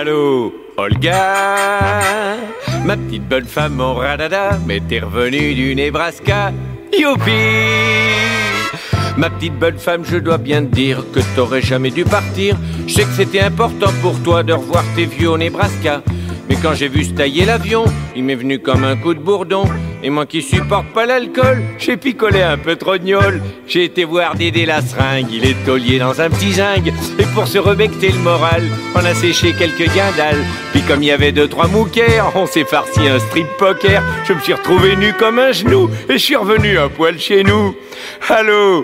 Allô, Olga, ma petite bonne femme, mon radada, mais t'es revenue du Nebraska, youpi! Ma petite bonne femme, je dois bien te dire que t'aurais jamais dû partir. Je sais que c'était important pour toi de revoir tes vieux au Nebraska. Mais quand j'ai vu se tailler l'avion, il m'est venu comme un coup de bourdon. Et moi qui supporte pas l'alcool, j'ai picolé un peu trop de gnôle. J'ai été voir Dédé la seringue, il est taulier dans un petit zingue. Et pour se rebecter le moral, on a séché quelques guindales. Puis comme il y avait 2-3 mouquères, on s'est farci un strip poker. Je me suis retrouvé nu comme un genou et je suis revenu à poil chez nous. Allô,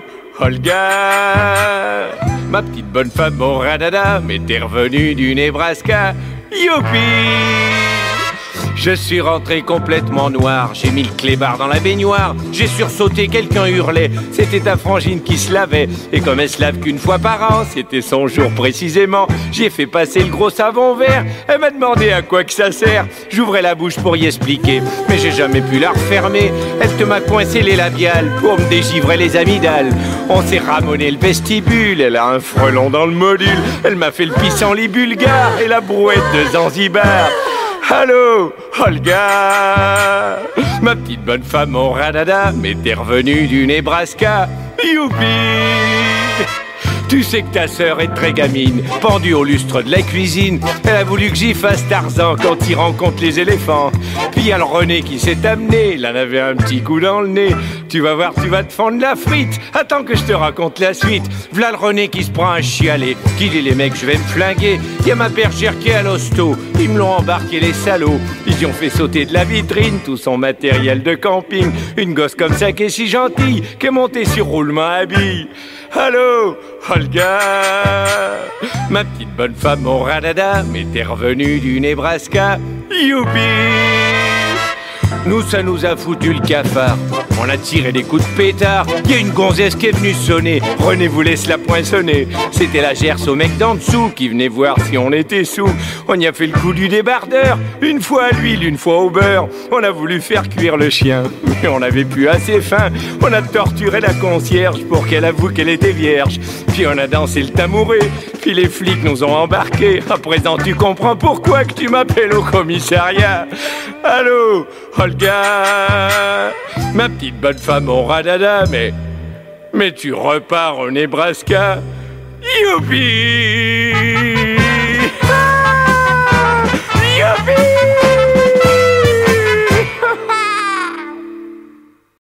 Olga, ma petite bonne femme, mon radada, mais t'es revenu du Nebraska, youpi! Je suis rentré complètement noir, j'ai mis le clébard dans la baignoire, j'ai sursauté, quelqu'un hurlait, c'était ta frangine qui se lavait, et comme elle se lave qu'une fois par an, c'était son jour précisément, j'ai fait passer le gros savon vert, elle m'a demandé à quoi que ça sert, j'ouvrais la bouche pour y expliquer, mais j'ai jamais pu la refermer, elle te m'a coincé les labiales pour me dégivrer les amygdales, on s'est ramoné le vestibule, elle a un frelon dans le module, elle m'a fait le pissenlit bulgare et la brouette de Zanzibar. Allô, Olga, ma petite bonne femme, mon radada, mais t'es revenu du Nebraska, youpi! Tu sais que ta sœur est très gamine, pendue au lustre de la cuisine. Elle a voulu que j'y fasse Tarzan quand il rencontre les éléphants. Puis y a le René qui s'est amené, il en avait un petit coup dans le nez. Tu vas voir, tu vas te fendre la frite. Attends que je te raconte la suite. V'là le René qui se prend un chialet. Qui dit les mecs, je vais me flinguer. Y a ma bergère qui est à l'hosto. Ils me l'ont embarqué les salauds. Ils y ont fait sauter de la vitrine tout son matériel de camping. Une gosse comme ça qui est si gentille, qui est montée sur roulement à billes. Allô, Olga, ma petite bonne femme, mon radada, mais t'es revenu du Nebraska, youpi! Nous, ça nous a foutu le cafard. On a tiré des coups de pétard. Y a une gonzesse qui est venue sonner. René vous laisse la poinçonner. C'était la gerce au mec d'en dessous qui venait voir si on était sous. On y a fait le coup du débardeur. Une fois à l'huile, une fois au beurre. On a voulu faire cuire le chien, mais on n'avait plus assez faim. On a torturé la concierge pour qu'elle avoue qu'elle était vierge. Puis on a dansé le tambouré. Puis les flics nous ont embarqués. À présent tu comprends pourquoi que tu m'appelles au commissariat. Allô, Olga, ma petite bonne femme, mon radada, mais tu repars au Nebraska, youpi! Youpi!